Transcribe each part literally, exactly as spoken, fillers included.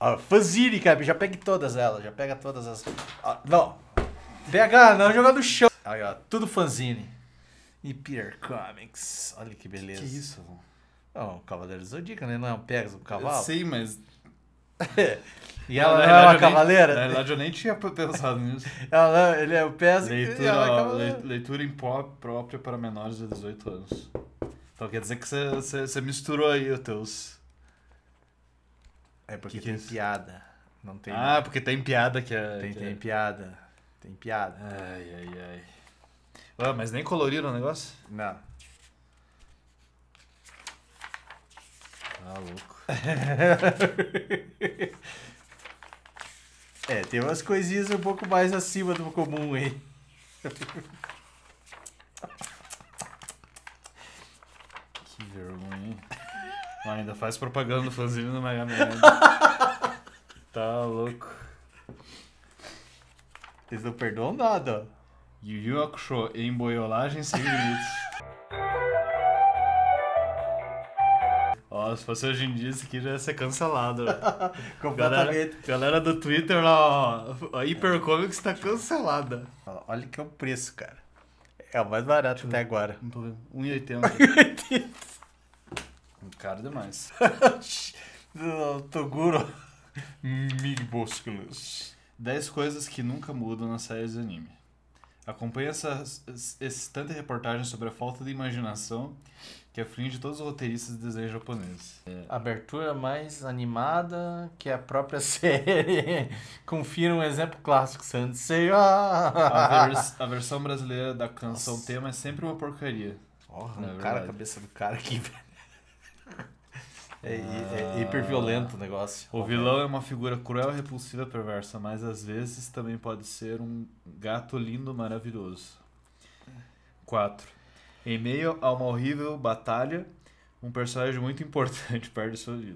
Ó, fanzine, cara, já pegue todas elas, já pega todas as... Ó, não, pega, não, joga no chão. Aí, ó, tudo fanzine. E Peter Comics, olha que beleza. Que isso? Ó, o Cavaleiro do Zodíaco, né? Não é um Pegasus, um cavalo? Sim, mas... E ela não é uma cavaleira? Na verdade, eu nem tinha pensado nisso. Ela não, ele é o Pegasus Leitura, e ela é ó, cavaleira. le- leitura impró- própria para menores de dezoito anos. Então quer dizer que você- você você misturou aí os teus... É porque Que que é tem isso? piada. Não tem... Ah, porque tem piada que é... tem, que tem é... piada. Tem piada. Ai, ai, ai. Ah, mas nem coloriram o negócio? Não. Ah, louco. É, tem umas coisinhas um pouco mais acima do comum aí. Que vergonha, hein? Ah, ainda faz propaganda do fanzine no Mega Man. Tá louco. Eles não perdoam nada, ó. Yu Yu Hakusho, emboiolagem sem limites. Ó, se fosse hoje em dia, isso aqui já ia ser cancelado. Né? Galera, Completamente. galera do Twitter lá, ó, a Hypercomics tá cancelada. Olha que é o preço, cara. É o mais barato até agora. Não tô vendo. um e oitenta. Caro demais. Toguro. Mini músculos. dez coisas que nunca mudam nas séries de anime. Acompanhe essa excitante reportagem sobre a falta de imaginação que aflige todos os roteiristas de desenho japoneses. É. Abertura mais animada que a própria série. Confira um exemplo clássico, Sansei. A, vers a versão brasileira da canção Nossa. tema é sempre uma porcaria. Porra, É arrancaram a verdade. cabeça do cara aqui, velho. É, Ah. é, é hiper violento o negócio. O vilão é uma figura cruel, repulsiva, perversa, mas às vezes também pode ser um gato lindo, maravilhoso. quatro. Em meio a uma horrível batalha, um personagem muito importante perde sua vida.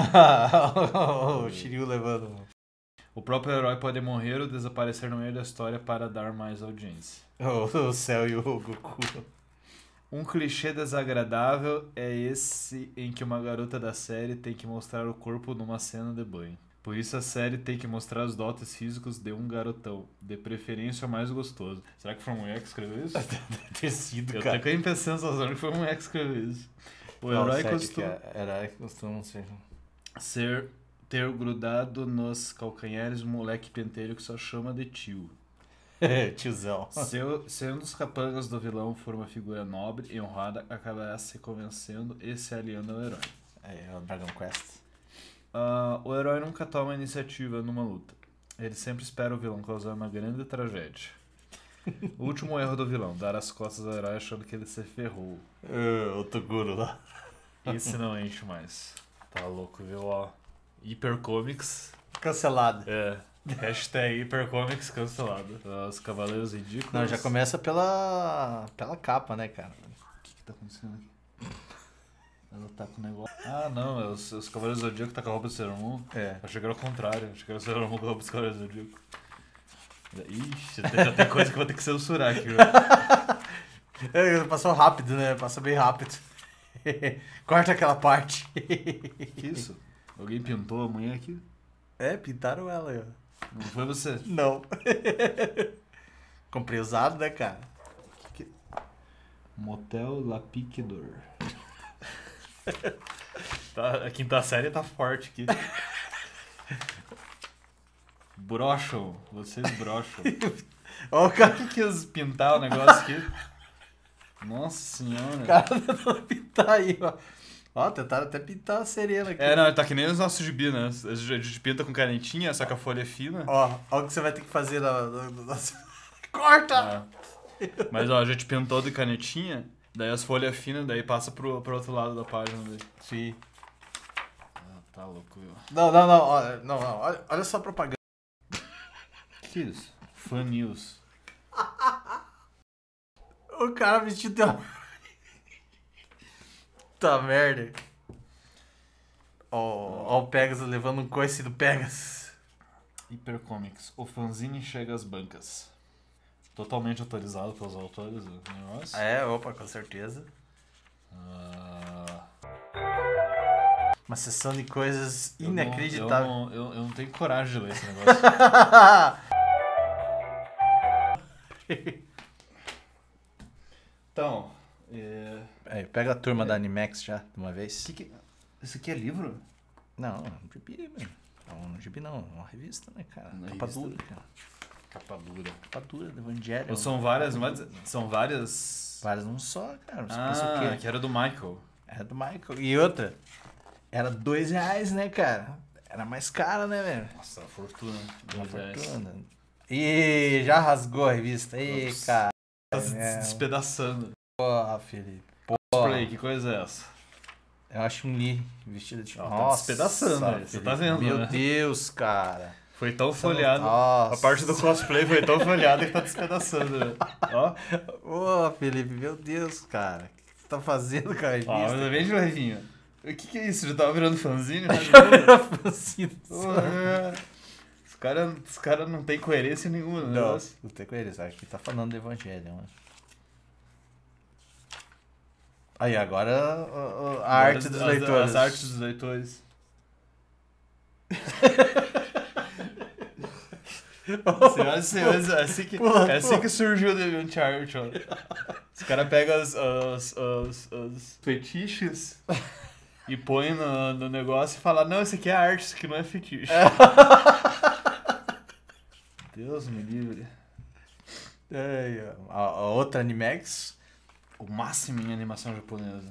O Shiryu levando. O próprio herói pode morrer ou desaparecer no meio da história para dar mais audiência. O Cell e o Goku. Um clichê desagradável é esse em que uma garota da série tem que mostrar o corpo numa cena de banho. Por isso a série tem que mostrar os dotes físicos de um garotão, de preferência o mais gostoso. Será que foi uma mulher que escreveu isso? Deve ter sido, Eu cara. tenho a sensação que foi uma mulher que escreveu isso. O Não, herói sério costuma que é- herói costuma ser. ser ter grudado nos calcanhares um moleque pentelho que só chama de tio. Tiozão. Se, o- se um dos capangas do vilão for uma figura nobre e honrada, acabará se convencendo e se aliando ao herói. É, é o Dragon Quest. Ah, o herói nunca toma iniciativa numa luta. Ele sempre espera o vilão causar uma grande tragédia. O último erro do vilão, dar as costas ao herói achando que ele se ferrou. Uh, o Toguro lá. Esse não enche mais. Tá louco, viu? Ó, Hypercomics. Cancelado. É. Hashtag Hypercomics cancelado. Os Cavaleiros Ridículos. Não, já começa pela, pela capa, né, cara? O que que tá acontecendo aqui? Ela tá com o negócio. Ah, não, é os, os Cavaleiros do Zodíaco tá com a roupa do Sailor Moon. É. Achei que era o contrário, achei que era o Sailor Moon com a roupa dos Cavaleiros do Zodíaco. Ixi, já tem, já tem coisa que eu vou ter que censurar aqui. É, passou rápido, né? Passa bem rápido. Corta aquela parte. Que isso? Alguém pintou a mulher aqui? É, pintaram ela aí, ó. Não foi você? Não. Comprei usado, né, cara? Que que... Motel La Pique d'Or. Tá, a quinta série tá forte aqui. Brocham, vocês brocham. Ó, o cara, Por que quis pintar o negócio aqui? Nossa senhora. o cara tentando pintar aí, ó. Ó, tentaram até pintar a serena aqui. É, não, tá que nem os nossos gibi, né? A gente pinta com canetinha, só que a folha é fina. Ó, ó o que você vai ter que fazer na... na, na... Corta! É. Mas ó, a gente pintou de canetinha, daí as folhas finas, daí passa pro, pro outro lado da página. Daí. Sim. Ah, tá louco, viu? Não, não, não, ó, não, não. Olha, olha só a propaganda. Que isso? Fan News. O cara vestido de... Tá merda. Ó, ó o Pegasus levando um coice do Pegasus. Hypercomics. O fanzine chega às bancas. Totalmente autorizado pelos autores do negócio. É, opa, com certeza. Ah, Uma sessão de coisas Eu não- inacreditáveis. Eu não, eu, eu não tenho coragem de ler esse negócio. Então, é... Aí, pega a turma da Animax já, de uma vez. que que... Isso aqui é livro? Não, um gibi, mano. Não, um gibi não, uma revista, né, cara? Uma Capa revista. dura, cara. Capa dura. Capa dura do Evangelho. Ou são várias, mas são várias... Várias num só, cara. Você pensa o Ah, quê? que era do Michael. Era do Michael. E outra, era dois reais, né, cara? Era mais cara, né, velho? Nossa, uma fortuna. Uma Dois reais. fortuna. E já rasgou a revista. Ih, Nossa. cara. Tá se É, despedaçando. porra, Felipe. Cosplay, que coisa é essa? Eu acho um Lee vestido de... Ó, tá despedaçando, né? Você Felipe. tá vendo, Meu né? Deus, cara. Foi tão Você não- folhado. Nossa. A parte do cosplay foi tão folhada que tá despedaçando, né? Ó, Ô, Felipe, meu Deus, cara. O que você tá fazendo com a revista? ó, mas é bem de levinho. O que que é isso? Já tava virando fanzine? Né? Fanzine. Porra. Os caras os cara não tem coerência nenhuma, né? Não, não tem coerência. Aqui tá falando do Evangelho, mano. Aí, agora a, a arte dos as, leitores. As artes dos leitores. Senhoras e senhores, é assim que, Porra, é assim porra. que surgiu o DeviantArt, ó. Os caras pegam os, os, os, os fetiches e põem no, no negócio e falam, não, isso aqui é arte, isso aqui não é fetiche. Deus me livre. Aí, ó. a, a outra Animax. O máximo em animação japonesa.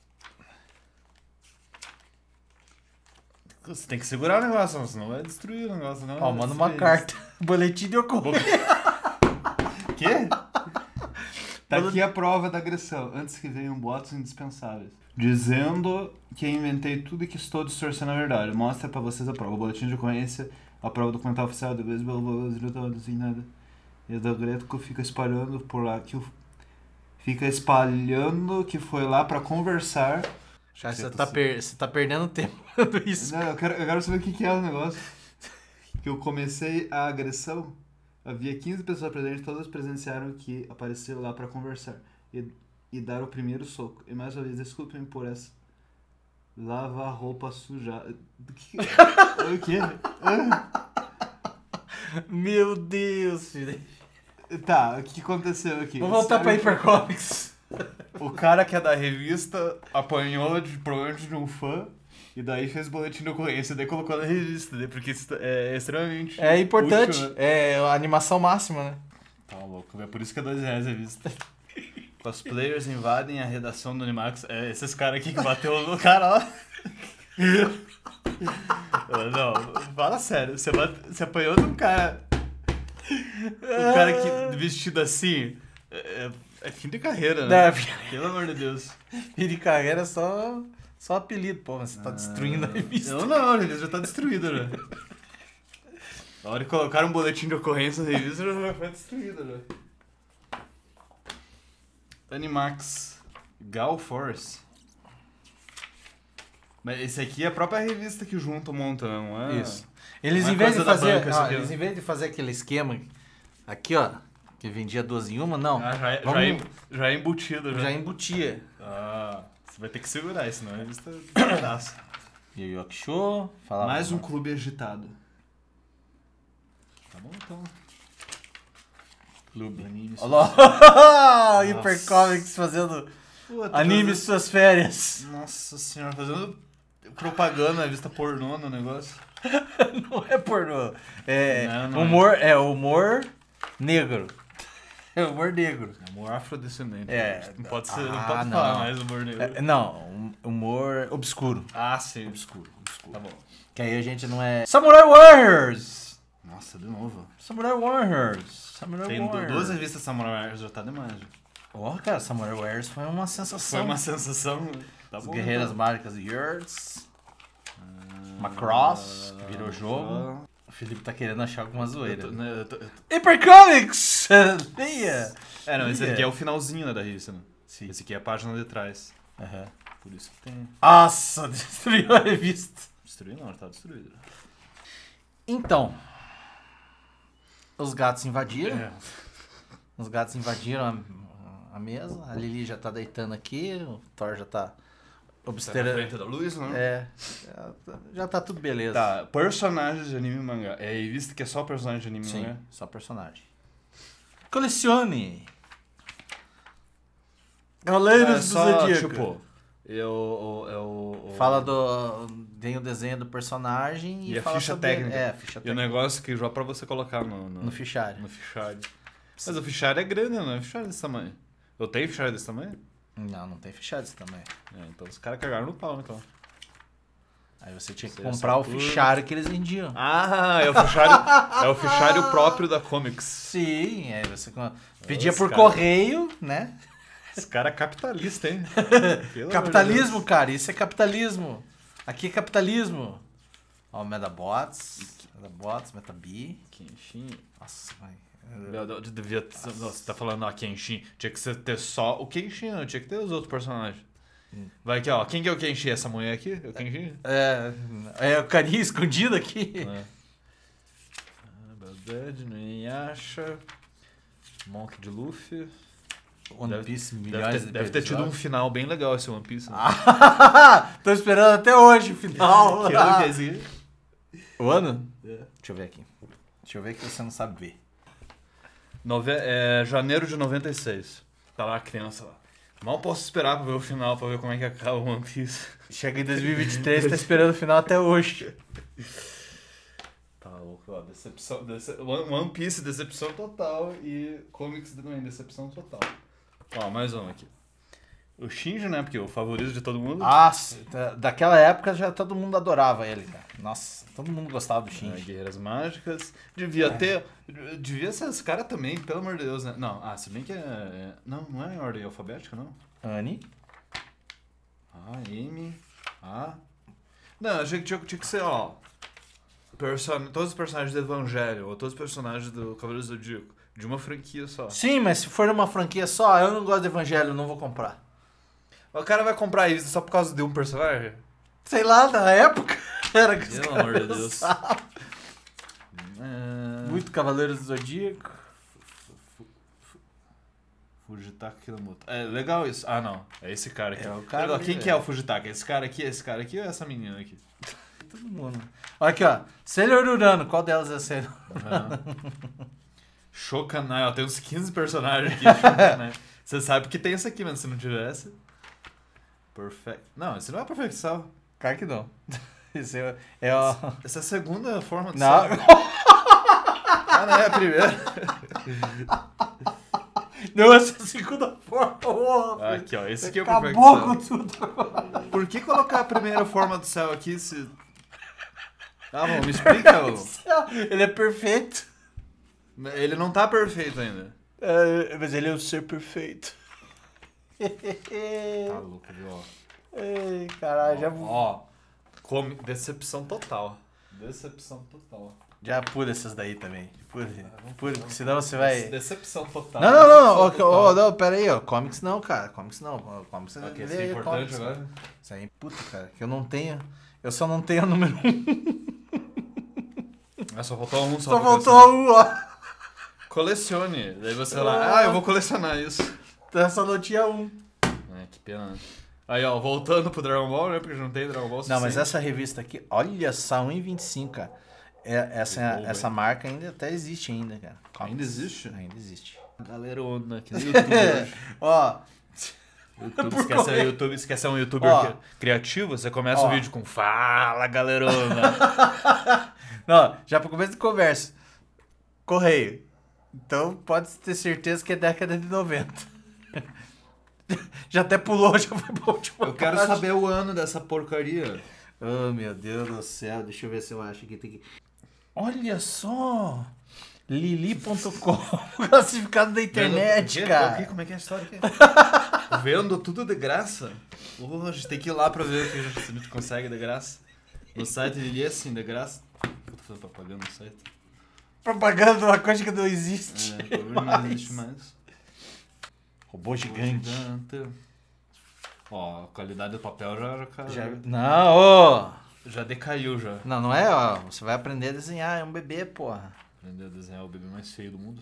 Você tem que segurar o negócio, senão vai destruir o negócio. Não Ó, vai manda uma destruir. carta. Boletim de ocorrência. Quê? Tá Manda- aqui a prova da agressão, antes que venham boatos indispensáveis. Dizendo que inventei tudo e que estou distorcendo a verdade. Mostra pra vocês a prova. O boletim de ocorrência, a prova documental oficial do beisebol, assim, nada. E o da Greco fica espalhando por lá que o... Fica espalhando que foi lá pra conversar. Já você Você tá, tá per... você tá perdendo tempo falando isso. Não, eu quero, eu quero saber o que, que é o negócio. Que eu comecei a agressão, havia quinze pessoas presentes, todas presenciaram que apareceu lá pra conversar e, e dar o primeiro soco. E mais uma vez, desculpem por essa. Lava a roupa suja. O que? O quê? Meu Deus, filho. Tá, o que aconteceu aqui? Vou voltar pra Sabe- Hypercomics. O cara que é da revista apanhou de, provavelmente de um fã e daí fez boletim de ocorrência e daí colocou na revista, né? Porque isso é extremamente É importante. útil, né? É a animação máxima, né? Tá louco, é por isso que é dois reais a revista. Cosplayers invadem a redação do Animax. É esses caras aqui que bateu no cara lá. Não, fala sério. Você, bate, você apanhou de um cara. Um cara que vestido assim. É, é fim de carreira, né? Não, Pelo amor de Deus. fim de carreira é só, só apelido, pô. Você tá destruindo a revista. Eu não, a revista já tá destruída, né? Na hora que colocaram um boletim de ocorrência na revista, já foi destruída, né? Animax. Gal Force. Mas esse aqui é a própria revista que junta monta, não é? Isso. Eles, Não é em vez de coisa da fazer, banca, isso ó, aqui, eles ó. em vez de fazer aquele esquema aqui, ó, que vendia duas em uma, não. Ah, já, é, Vamos- já, é, já é embutido, já. já embutia. Ah, você vai ter que segurar, senão a revista despedaça. E o Yakusho, falava. Mais um clube agitado. Tá bom, então. clube. Anime. Olha lá, Hypercomics fazendo Puta, anime fazendo- suas férias. Nossa senhora, fazendo propaganda, revista pornô no negócio. Não é pornô. É Não, não humor, é. humor negro. É humor negro. Humor afrodescendente. É. Não pode ser, não Ah, pode não. falar mais humor negro. É, não, hum- humor obscuro. Ah, sim. Obscuro, obscuro. Tá bom. Que aí a gente não é. Samurai Warriors! Nossa, de novo. Samurai Warriors! Samurai Tem du- Warriors. duas revistas Samurai já tá demais. Já. Ó, cara, Samurai Warriors foi uma sensação. Foi uma sensação. Tá As bom, Guerreiras então. Mágicas Yurts. Ah, Macross, que virou jogo. O Felipe tá querendo achar alguma Eu zoeira. tô- né, eu tô- eu tô- Hypercomics! Leia! É, não, esse Leia. aqui é o finalzinho né, da revista, né? Sim. Esse aqui é a página de trás. Aham. Por isso que tem. Nossa, destruiu a revista. Destruir não, tá destruído. Então, os gatos invadiram. É. Os gatos invadiram a, a mesa. A Lili já tá deitando aqui. O Thor já tá. Tá Obstera... na frente da luz, né? É, já tá tudo beleza. Tá, personagens de anime e mangá. É revista que é só personagem de anime e Sim, mangá? só personagem. Colecione! Cavaleiros É do só, Zodíaco. tipo, eu... eu, eu Fala do... Tem o desenho do personagem e, E a fala ficha sobre... técnica. É, a ficha E o técnica. negócio que já pra você colocar no... No, No fichário. no fichário. Mas o fichário é grande, não é fichário desse tamanho. Eu tenho fichário desse tamanho? Não, não tem fichário desse tamanho. É, então os caras cagaram no pau, então. Aí você tinha que Seria comprar o Saturno. fichário que eles vendiam. Ah, é o fichário, é o fichário próprio da Comics. Sim, aí você pedia Os por cara- correio, né? Esse cara é capitalista, hein? Pelo Capitalismo, amor de cara, isso é capitalismo. Aqui é capitalismo. Ó, o Medabots, Medabots, Metabi. Deus. Kenshin. Nossa, vai. Eu- eu devia ter- Nossa, você tá falando, ó, Kenshin. Tinha que ser- ter só o Kenshin, não tinha que ter os outros personagens. Vai aqui, ó. Quem que é o Kenshin? Essa mulher aqui? É o Kenshin? É, é o carinha escondido aqui. É. Ah, Baldad, Inuyasha, Monk de Luffy. One Deve- Piece, Deve milhões ter, de deve ter tido um episódios. final bem legal esse One Piece. Né? Tô esperando até hoje o final. Que ano que é esse aqui? O ano? É. Deixa eu ver aqui. Deixa eu ver que você não sabe ver. Nove... É, janeiro de noventa e seis. Tá lá a criança lá. Mal posso esperar pra ver o final, pra ver como é que acaba o One Piece. Chega em dois mil e vinte e três, tá esperando o final até hoje. Tá louco, ó. Decepção. Dece... One One Piece, decepção total. E Comics também, decepção total. Ó, mais um aqui. O Shinji, né? Porque é o favorito de todo mundo. Nossa, da- daquela época já todo mundo adorava ele, cara. Nossa, todo mundo gostava do Ah, Shinji. Guerreiras Mágicas. Devia ter. Devia ser esse cara também, pelo amor de Deus, né? Não, ah, se bem que é. é- Não, não é em ordem alfabética, não. Annie. A, M, A. Não, achei que tinha, tinha que ser, ó. Person... Todos os personagens do Evangelho, ou todos os personagens do Cavaleiro do Zodíaco. De uma franquia só. Sim, mas se for uma franquia só, eu não gosto de Evangelho, não vou comprar. O cara vai comprar isso só por causa de um personagem? Sei lá, na época era que os Pelo caras amor de Deus. gostavam. É... Muito Cavaleiros do Zodíaco. Fujitaka Kiramoto. É legal isso. Ah, não. É esse cara aqui. É o cara Legal. ali, Quem que velho. é o Fujitaka? Esse cara aqui, esse cara aqui ou essa menina aqui? Todo mundo. Olha aqui, ó. Sailor Urano, qual delas é Sailor? Shokanai, ó, tem uns quinze personagens aqui. Shokanai. Você sabe que tem esse aqui, mas se não tivesse. Perfect. Não, esse não é perfeição. Claro que não. Esse é, é ó. Essa é a segunda forma de Não. ser. Ah, não, é a primeira. Não, essa é a segunda forma. Oh, Aqui, ó, esse aqui é o acabou com perfeição. tudo agora. Por que colocar a primeira forma do céu aqui se. Ah, bom, me explica, ô. Ele é perfeito. Ele não tá perfeito ainda. É, mas ele é o ser perfeito. Tá louco, viu? Ó. Ei, caralho, já, Ó, come... decepção total. Decepção total. já pula essas daí também. Pula, pula, porque senão você vai... Decepção total. Não, não, não, ó, Decepção ó, total. não, pera aí, ó, comics não, cara, comics não, ó, comics Ok, lê isso é aí, importante comics, agora? cara. Isso aí, puta, cara, que eu não tenho, eu só não tenho o número um, Ah, só faltou um só. só pra faltou um, ó, Colecione. Daí você vai lá, ah, eu vou colecionar isso. então só não tinha um. É, que pena. né? Aí, ó, voltando pro Dragon Ball, né? Porque não tem Dragon Ball Não, mas suficiente. essa revista aqui, olha só, um e vinte e cinco, cara, é, essa, Que bom, essa marca ainda até existe ainda, cara. Ainda existe? Ainda existe. Galera onda aqui no YouTube hoje. Ó, YouTube, Por esquece, correr. YouTube, esquece um youtuber Ó. que- criativo, você começa Ó. o vídeo com Fala, galerona. não, já pro começo de conversa, correio, então pode ter certeza que é década de noventa. Já até pulou, já foi pra última Eu quero página. saber o ano dessa porcaria. Oh, meu Deus do céu. Deixa eu ver se eu acho que tem que... Olha só! Lili ponto com, classificado da internet, Vendo- cara. O quê? Como é que é a história aqui? Vendo tudo de graça? Oh, a gente tem que ir lá pra ver o que a gente, se a gente consegue de graça. No site ele é assim, de graça. Eu tô fazendo propaganda no site. Propaganda de uma coisa que não existe. É, provavelmente não existe mais. Robô gigante. Gigante. Ó, a qualidade do papel já, já, caiu. Já... Não, ô! já decaiu já. Não, não é, ó. Você vai aprender a desenhar, é um bebê, porra. Aprender a desenhar o bebê mais feio do mundo.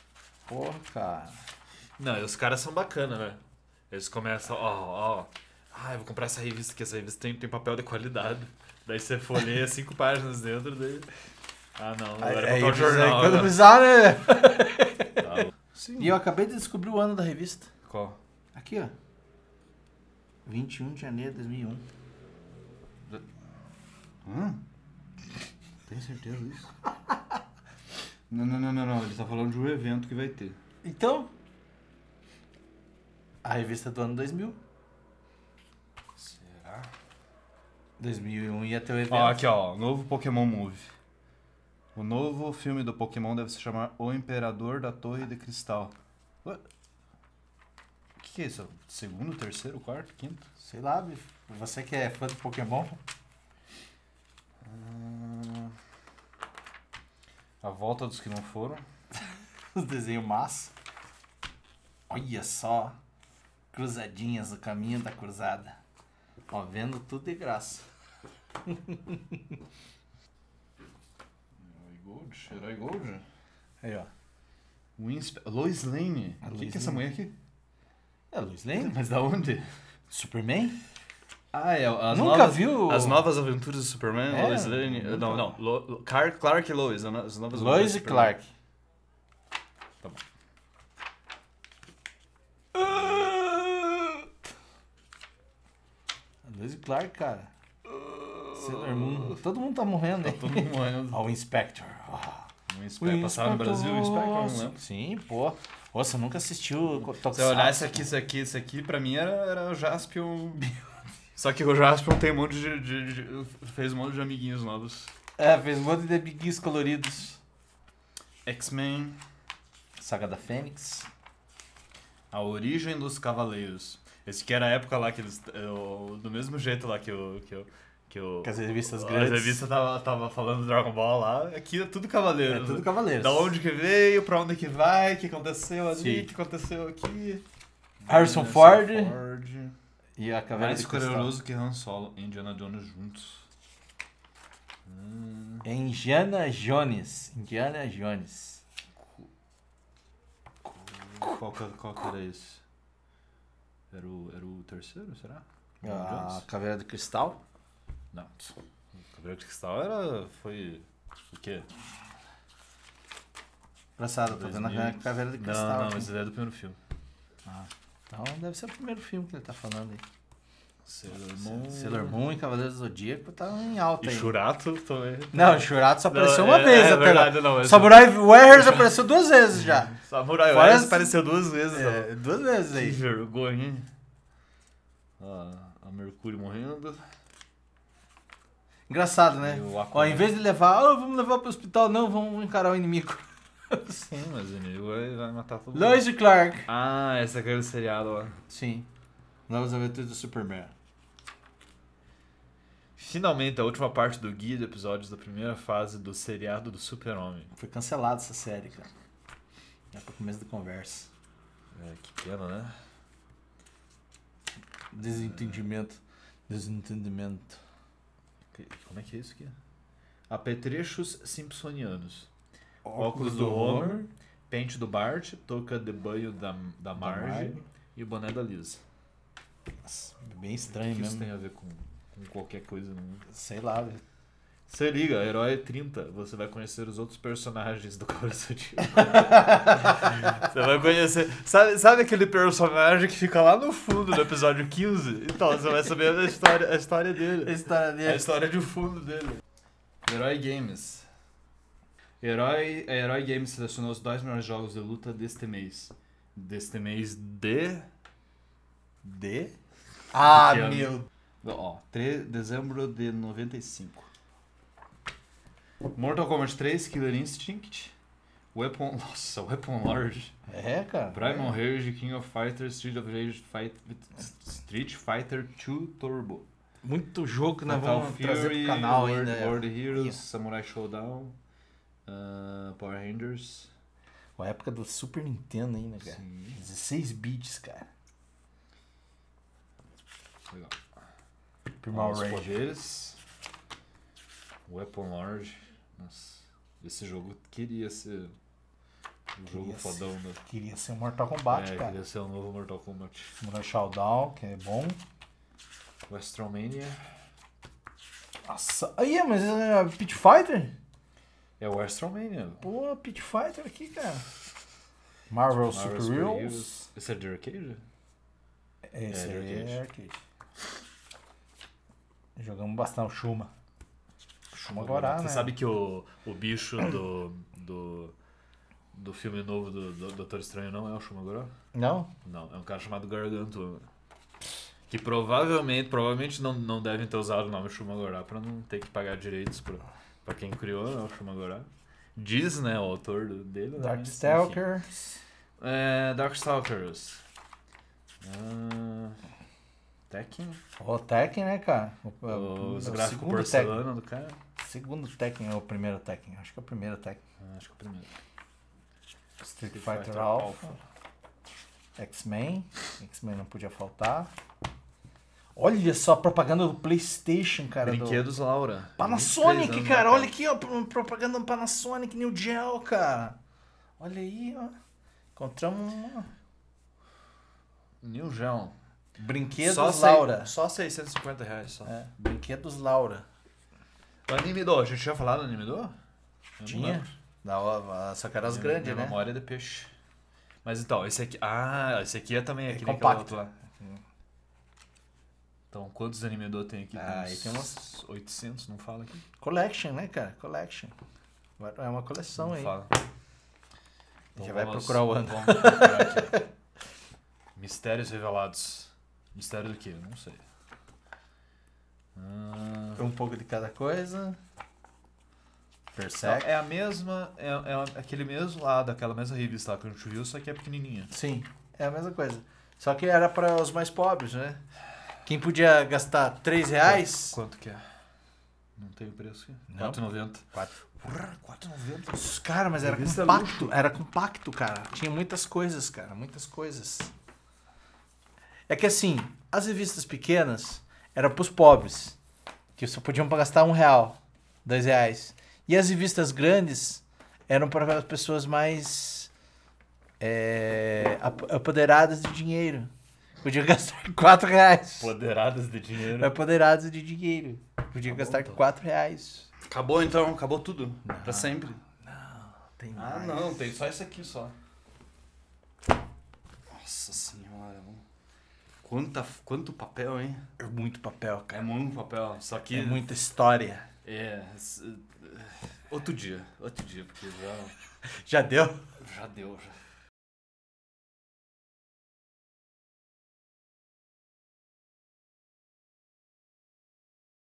Porra, cara. Não, e os caras são bacanas, né? Eles começam, ó, ó. Ah, eu vou comprar essa revista, que essa revista tem, tem papel de qualidade. Daí você folheia cinco páginas dentro, daí... Ah, não, agora Aí, é botar o jornal. quando Né? precisar, né? Tá. Sim. E eu acabei de descobrir o ano da revista. Qual? Aqui, ó. vinte e um de janeiro de dois mil e um. Hã? Tem certeza disso? Não, não, não, não, não. Ele tá falando de um evento que vai ter. Então, a revista do ano dois mil. Será? dois mil e um ia ter o evento. Ó, aqui, ó. Novo Pokémon Movie. O novo filme do Pokémon deve se chamar O Imperador da Torre de Cristal. Ué? O que, que é isso? Segundo, terceiro, quarto, quinto? Sei lá, bicho. Você que é fã de Pokémon. Hum... A volta dos que não foram. Os desenhos massa. Olha só. Cruzadinhas no caminho da cruzada. Ó, vendo tudo de graça. Herói Gold? Herói Gold? Aí, ó. Winspe... Lois Lane. A O que, Lois que é essa Lane. mulher aqui? É Lois Lane? Mas da onde? Superman? Ah, é. As Nunca novas, viu? As novas aventuras do Superman, É, Lois Lane. nunca. Não, não. Lo, Lo- Car- Clark e Lois. As novas Lois aventuras e do Superman. Clark. Tá bom. Lois e Clark, cara. Sailor Moon. Todo mundo tá morrendo, hein? Todo mundo morrendo. Ó, o Inspector. Ah. Um Inspector. Passaram no Brasil o Inspector, não lembro. Sim, pô. Ô, você nunca assistiu Se Tokusatsu? eu olhar esse aqui, esse aqui, esse aqui, pra mim era, era o Jaspion. Só que o Jaspion tem um monte de, de- de- fez um monte de amiguinhos novos. É, fez um monte de amiguinhos coloridos. X-Men, Saga da Fênix. A Origem dos Cavaleiros. Esse que era a época lá que eles. Eu, do mesmo jeito lá que eu. Que eu que eu Com as revistas a grandes. revista tava, tava falando do Dragon Ball lá. Aqui é tudo Cavaleiros. É tudo Cavaleiros. Da onde que veio, pra onde que vai, o que aconteceu ali, Sim. o que aconteceu aqui. Harrison Harrison Ford. Ford. E a Caveira Mais de Cristal. corajoso que Han Solo e Indiana Jones juntos. Hum. É Indiana Jones. Indiana Jones. Qual, que- qual que era esse? Era o, era o terceiro, será? Indiana A Jones? Caveira de Cristal. Não. O Cabelo de Cristal era. Foi. O quê? Engraçado, eu tô vendo a dois mil. Caveira de Cristal. Não, não, aqui. esse é do primeiro filme. Então deve ser o primeiro filme que ele tá falando aí. Sailor Moon. Sailor Moon e Cavaleiro do Zodíaco tá em alta E aí. Shurato também. Não, o Shurato só apareceu Não, uma é- vez é até verdade, lá. não, esse- Samurai Warriors apareceu duas vezes já. Samurai Fora Warriors esse- apareceu duas vezes. É, ó. duas vezes Que aí. vergonha, hein? Ah, a Mercúrio morrendo. Engraçado, né? E o Ó, Aquaman. em vez de levar, ah, vamos levar pro hospital, não, vamos encarar o inimigo. Sim, mas o inimigo vai, vai matar todo mundo. Lois e Clark. Ah, esse é aquele seriado lá. Sim. Novas Aventuras do Superman. Finalmente, a última parte do guia de episódios da primeira fase do seriado do Super-Homem. Foi cancelada essa série, cara. É pro começo da conversa. É, que pena, né? Desentendimento. Desentendimento. Que- Como é que é isso aqui? Apetrechos simpsonianos. Óculos do Homer, pente do Bart, touca de banho da, da Marge Marge. e o boné da Liz. Nossa, bem O estranho que isso mesmo. tem a ver com, com qualquer coisa no mundo? Sei lá, velho. Se liga, Herói trinta, você vai conhecer os outros personagens do Cavaleiro do Zodíaco. Você vai conhecer... Sabe, sabe aquele personagem que fica lá no fundo do episódio quinze? Então, você vai saber a história, a história A dele. história A dele. história de fundo dele. Herói Games. Herói, a Herói Games selecionou os dois melhores jogos de luta deste mês. Deste mês de... De? Ah, Que ano? meu. Ó, três de dezembro de noventa e cinco. Mortal Kombat três, Killer Instinct. Weapon... Nossa, Weapon Lord. É, cara. Primal Rage, King of Fighters, Street of Rage, Fight, Street Fighter dois Turbo. Muito jogo que nós Fatal vamos Fury, trazer pro canal World, ainda. World Heroes, Ih. Samurai Showdown, uh, Power Rangers. A época do Super Nintendo ainda, cara. Sim. dezesseis bits, cara. Legal. Primal Os Rage. poderes. Weapon Lord. Nossa, esse jogo queria ser um jogo Queria fodão, né? Queria ser um Mortal Kombat, é, cara. queria ser um novo Mortal Kombat. Samurai Showdown, que é bom. WrestleMania. Nossa, aí, mas é Pit Fighter? É o WrestleMania. Pô, Pit Fighter aqui, cara. Marvel, Marvel Super Heroes. Esse é de arcade? Esse É, de aí é arcade. Jogamos bastante o Shuma. Shuma agora, Você né? sabe que o, o bicho do, do, do filme novo do, do Doutor Estranho não é o Shumagoró? Não? Não, é um cara chamado Gargantua. Que provavelmente, provavelmente não, não devem ter usado o nome Shumagorá pra não ter que pagar direitos pra, pra quem criou, né, o Shumagorá. Diz, né, o autor do- dele. né, mas, Darkstalker. enfim. É, Darkstalkers. Ah, Tekken. O Tekken, né, cara? O, Os o gráficos segundo porcelana do cara. Tekken. Segundo Tekken ou o primeiro Tekken? Acho que é o primeiro Tekken. Ah, acho que é o primeiro. Street Fighter Alpha. X-Men. X-Men não podia faltar. Olha só a propaganda do PlayStation, cara. do- Brinquedos Laura. Panasonic, vinte e três anos, cara. né, Olha aqui, ó. Propaganda do Panasonic New Gel, cara. Olha aí, ó. Encontramos uma... New Gel. Brinquedos Só sei- Laura. Só seiscentos e cinquenta reais só. É, Brinquedos Laura. O Anime Do, a gente tinha falado do Anime Do? Eu não Tinha? lembro. Da hora, só que eram as Minha- grandes, minha né? memória é de peixe. Mas então, esse aqui... Ah, esse aqui é também É aquele compacto. outro lá. Então, quantos Anime Do tem aqui? Ah, Tem aí tem umas- oitocentos, não fala aqui? Collection, né, cara? Collection. É uma coleção Não aí. fala. Já Então vai vamos- procurar o ano. Vamos procurar aqui. Mistérios revelados. Mistério do quê? Eu não sei. Ah, Um pouco de cada coisa. Não, Persegue. é a mesma, é, é aquele mesmo lado, aquela mesma revista lá que a gente viu, só que é pequenininha. Sim, é a mesma coisa. Só que era para os mais pobres, né? Quem podia gastar três reais... Quanto que é? Não tem o preço aqui? Não. quatro e noventa. Quatro. quatro e noventa? Cara, mas era Revista compacto. Era compacto, cara. Tinha muitas coisas, cara. Muitas coisas. É que assim, as revistas pequenas eram pros pobres. Que só podiam gastar um real. Dois reais. E as revistas grandes eram para as pessoas mais é, ap- apoderadas de dinheiro. Podia gastar quatro reais. Poderadas de dinheiro. Apoderadas de dinheiro. Podia Tá bom, gastar então. quatro reais. Acabou então, acabou tudo. Pra sempre. Tem Ah, mais. não, tem só esse aqui só. Nossa senhora, mano. Quanta, quanto papel, hein? É muito papel, É cara. muito papel. Só que. É muita história. É. s- Outro dia. Outro dia, porque já. Já deu? Já deu, já.